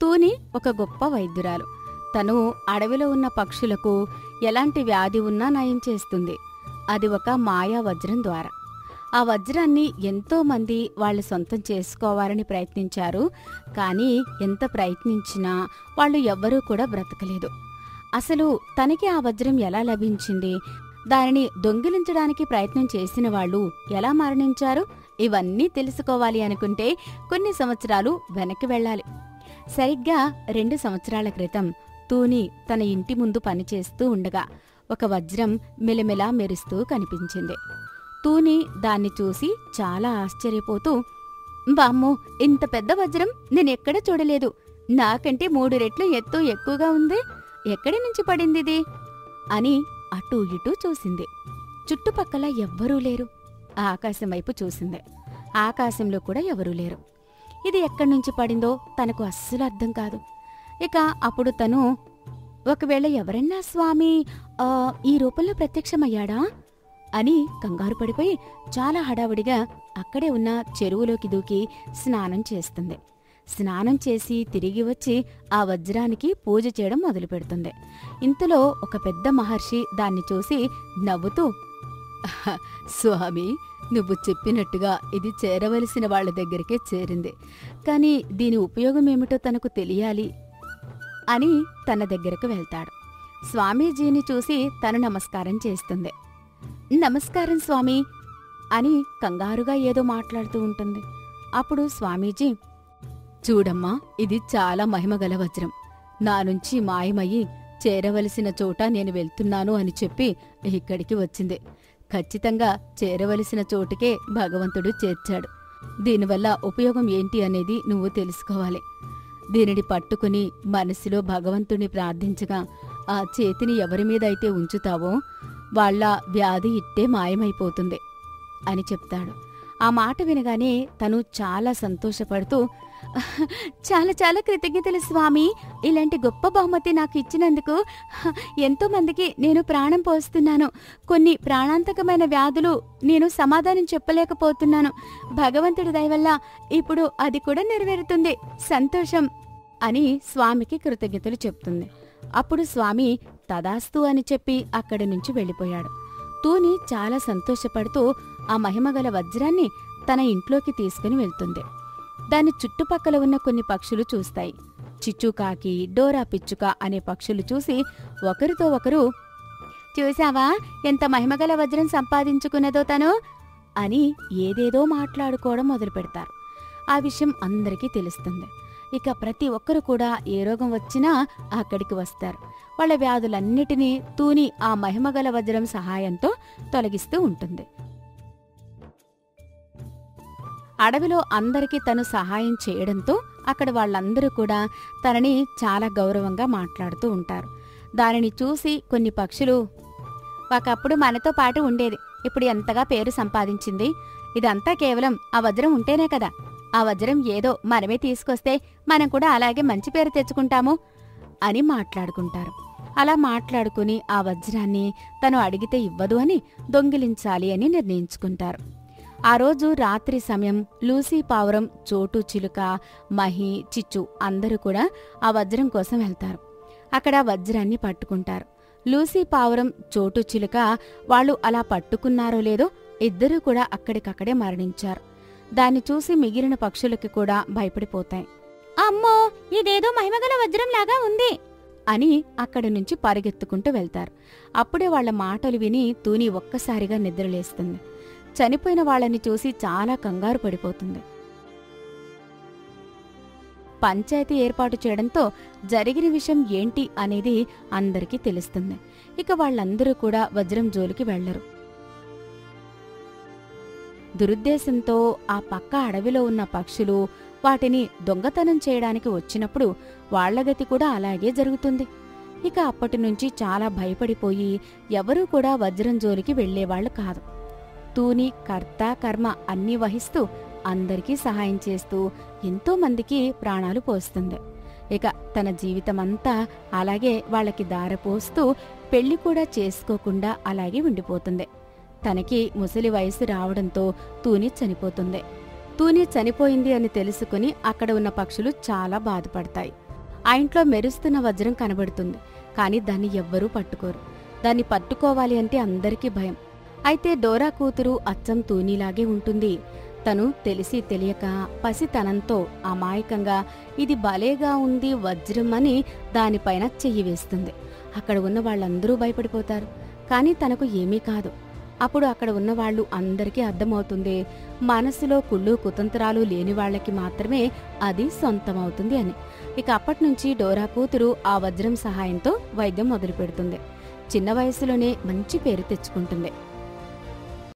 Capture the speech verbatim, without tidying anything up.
తూని ఒక గొప్ప వైద్యురాలు. తను అడవిలో ఉన్న పక్షులకు ఎలాంటి వ్యాధి ఉన్నా నయం చేస్తుంది. అది ఒక మాయా వజ్రం ద్వారా. ఆ వజ్రాన్ని ఎంతో మంది వాళ్ళు సొంతం చేసుకోవాలని ప్రయత్నించారు. కానీ ఎంత ప్రయత్నించినా వాళ్ళు ఎవ్వరూ కూడా బ్రతకలేదు. అసలు తనకి ఆ వజ్రం ఎలా లభించింది, దానిని దొంగిలించడానికి ప్రయత్నం చేసిన వాళ్ళు ఎలా మరణించారు, ఇవన్నీ తెలుసుకోవాలి అనుకుంటే కొన్ని సంవత్సరాలు వెనక్కి వెళ్ళాలి. సరిగ్గా రెండు సంవత్సరాల క్రితం తూని తన ఇంటి ముందు పనిచేస్తూ ఉండగా ఒక వజ్రం మెలమెలా మెరుస్తూ కనిపించింది. తూని దాన్ని చూసి చాలా ఆశ్చర్యపోతూ, వామ్మో, ఇంత పెద్ద వజ్రం నేనెక్కడ చూడలేదు. నాకంటే మూడు రెట్లు ఎత్తు ఎక్కువగా ఉంది. ఎక్కడి నుంచి పడిందిది అని అటూ ఇటూ చూసింది. చుట్టుపక్కల ఎవ్వరూ లేరు. ఆకాశం వైపు చూసింది. ఆకాశంలో కూడా ఎవరూ లేరు. ఇది ఎక్కడ్నుంచి పడిందో తనకు అస్సలు అర్థం కాదు. ఇక అప్పుడు తను, ఒకవేళ ఎవరన్నా స్వామి ఆ ఈ రూపంలో ప్రత్యక్షమయ్యాడా అని కంగారు పడిపోయి చాలా హడావుడిగా అక్కడే ఉన్న చెరువులోకి దూకి స్నానం చేస్తుంది. స్నానం చేసి తిరిగి వచ్చి ఆ వజ్రానికి పూజ చేయడం మొదలు పెడుతుంది. ఇంతలో ఒక పెద్ద మహర్షి దాన్ని చూసి నవ్వుతూ, స్వామి, నువ్వు చెప్పినట్టుగా ఇది చేరవలసిన వాళ్ల దగ్గరికే చేరింది. కానీ దీని ఉపయోగమేమిటో తనకు తెలియాలి అని తన దగ్గరకు వెళ్తాడు. స్వామీజీని చూసి తను నమస్కారం చేస్తుంది. నమస్కారం స్వామి అని కంగారుగా ఏదో మాట్లాడుతూ ఉంటుంది. అప్పుడు స్వామీజీ, చూడమ్మా, ఇది చాలా మహిమగల వజ్రం. నా నుంచి మాయమయ్యి చేరవలసిన చోట నేను వెళ్తున్నాను అని చెప్పి ఇక్కడికి వచ్చింది. ఖచ్చితంగా చేరవలసిన చోటుకే భగవంతుడు చేర్చాడు. దీనివల్ల ఉపయోగం ఏంటి అనేది నువ్వు తెలుసుకోవాలి. దీనిని పట్టుకుని మనసులో భగవంతుని ప్రార్థించగా ఆ చేతిని ఎవరి మీదైతే ఉంచుతావో వాళ్ళ వ్యాధి ఇట్టే మాయమైపోతుంది అని చెప్తాడు. ఆ మాట వినగానే తను చాలా సంతోషపడుతూ, చాలా చాలా కృతజ్ఞతలు స్వామి. ఇలాంటి గొప్ప బహుమతి నాకు ఇచ్చినందుకు. ఎంతో మందికి నేను ప్రాణం పోస్తున్నాను. కొన్ని ప్రాణాంతకమైన వ్యాధులు నేను సమాధానం చెప్పలేకపోతున్నాను. భగవంతుడి దయ వల్ల ఇప్పుడు అది కూడా నెరవేరుతుంది. సంతోషం అని స్వామికి కృతజ్ఞతలు చెప్తుంది. అప్పుడు స్వామి తదాస్తు అని చెప్పి అక్కడి నుంచి వెళ్ళిపోయాడు. తూని చాలా సంతోషపడుతూ ఆ మహిమగల వజ్రాన్ని తన ఇంట్లోకి తీసుకుని వెళ్తుంది. దాని చుట్టుపక్కల ఉన్న కొన్ని పక్షులు చూస్తాయి. చిచ్చుకాకి, డోరా పిచ్చుక అనే పక్షులు చూసి ఒకరితో ఒకరు, చూశావా ఎంత మహిమగల వజ్రం సంపాదించుకున్నదో తను అని ఏదేదో మాట్లాడుకోవడం మొదలు పెడతారు. ఆ విషయం అందరికీ తెలుస్తుంది. ఇక ప్రతి ఒక్కరు కూడా ఏ రోగం వచ్చినా అక్కడికి వస్తారు. వాళ్ళ వ్యాధులన్నిటినీ తూని ఆ మహిమగల వజ్రం సహాయంతో తొలగిస్తూ ఉంటుంది. అడవిలో అందరికీ తను సహాయం చేయడంతో అక్కడ వాళ్ళందరూ కూడా తనని చాలా గౌరవంగా మాట్లాడుతూ ఉంటారు. దానిని చూసి కొన్ని పక్షులు, ఒకప్పుడు మనతో పాటు ఉండేది, ఇప్పుడు ఎంతగా పేరు సంపాదించింది. ఇదంతా కేవలం ఆ వజ్రం ఉంటేనే కదా. ఆ వజ్రం ఏదో మనమే తీసుకొస్తే మనం కూడా అలాగే మంచి పేరు తెచ్చుకుంటాము అని మాట్లాడుకుంటారు. అలా మాట్లాడుకుని ఆ వజ్రాన్ని తను అడిగితే ఇవ్వదు అని దొంగిలించాలి అని నిర్ణయించుకుంటారు. ఆ రోజు రాత్రి సమయం లూసీ పావురం, చోటు చిలుక, మహి, చిచ్చు అందరూ కూడా ఆ వజ్రం కోసం వెళ్తారు. అక్కడ వజ్రాన్ని పట్టుకుంటారు. లూసీ పావురం, చోటు చిలుక వాళ్ళు అలా పట్టుకున్నారో లేదో ఇద్దరూ కూడా అక్కడికక్కడే మరణించారు. దాన్ని చూసి మిగిలిన పక్షులకి కూడా భయపడిపోతాయి. అమ్మో, ఇదేదో మహిమగల వజ్రంలాగా ఉంది అని అక్కడి నుంచి పరిగెత్తుకుంటూ వెళ్తారు. అప్పుడే వాళ్ల మాటలు విని తూని ఒక్కసారిగా నిద్రలేస్తుంది. చనిపోయిన వాళ్ళని చూసి చాలా కంగారు పడిపోతుంది. పంచాయతీ ఏర్పాటు చేయడంతో జరిగిన విషయం ఏంటి అనేది అందరికీ తెలుస్తుంది. ఇక వాళ్ళందరూ కూడా వజ్రం జోలికి వెళ్లరు. దురుద్దేశంతో ఆ పక్క అడవిలో ఉన్న పక్షులు వాటిని దొంగతనం చేయడానికి వచ్చినప్పుడు వాళ్లగతి కూడా అలాగే జరుగుతుంది. ఇక అప్పటినుంచి చాలా భయపడిపోయి ఎవరూ కూడా వజ్రం జోలికి వెళ్లేవాళ్లు కాదు. తూని కర్త కర్మ అన్నీ వహిస్తూ అందరికీ సహాయం చేస్తూ ఎంతో మందికి ప్రాణాలు పోస్తుంది. ఇక తన జీవితమంతా అలాగే వాళ్లకి దారపోస్తూ పెళ్లి కూడా చేసుకోకుండా అలాగే ఉండిపోతుంది. తనకి ముసలి వయసు రావడంతో తూని చనిపోతుంది. తూని చనిపోయింది అని తెలుసుకుని అక్కడ ఉన్న పక్షులు చాలా బాధపడతాయి. ఆ ఇంట్లో మెరుస్తున్న వజ్రం కనబడుతుంది. కాని దాన్ని ఎవ్వరూ పట్టుకోరు. దాన్ని పట్టుకోవాలి అంటే అందరికీ భయం. అయితే డోరా కూతురు అచ్చం తూనీలాగే ఉంటుంది. తను తెలిసి తెలియక పసితనంతో అమాయకంగా ఇది భలేగా ఉంది వజ్రం అని దానిపైన చెయ్యి వేస్తుంది. అక్కడ ఉన్న వాళ్ళందరూ భయపడిపోతారు. కాని తనకు ఏమీ కాదు. అప్పుడు అక్కడ ఉన్నవాళ్లు అందరికీ అర్థమవుతుంది, మనసులో కుళ్ళు కుతంత్రాలు లేని వాళ్లకి మాత్రమే అది సొంతమవుతుంది అని. ఇక అప్పట్నుంచి డోరా కూతురు ఆ వజ్రం సహాయంతో వైద్యం మొదలు పెడుతుంది. చిన్న వయసులోనే మంచి పేరు తెచ్చుకుంటుంది.